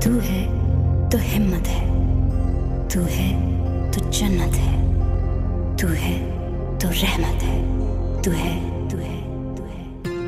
तू है तो हिम्मत है, तू है तो जन्नत है, तू है तो रहमत है, तू है, तू है, तू है।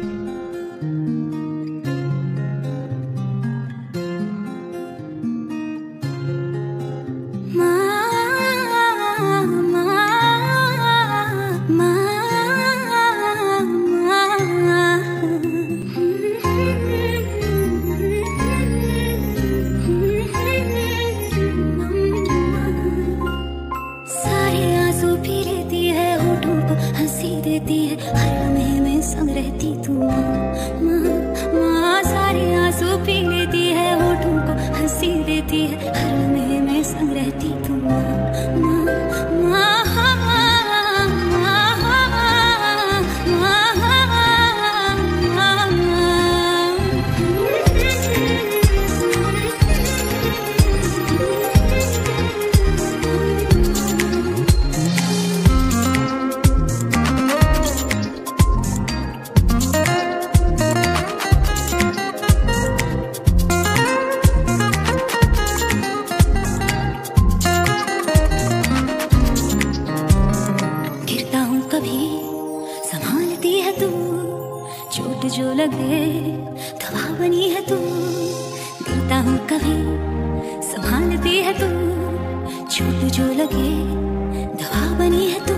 हंसी देती है हर लम्हे में संग रहती तू माँ सारे आंसू पी लेती है होठों को हंसी देती है हर लम्हे में संग रहती तू माँ संभालती है तू, चोट जो लगे दवा बनी है तू। गिरता हूँ कभी संभालती है तू, चोट जो लगे दवा बनी है तू।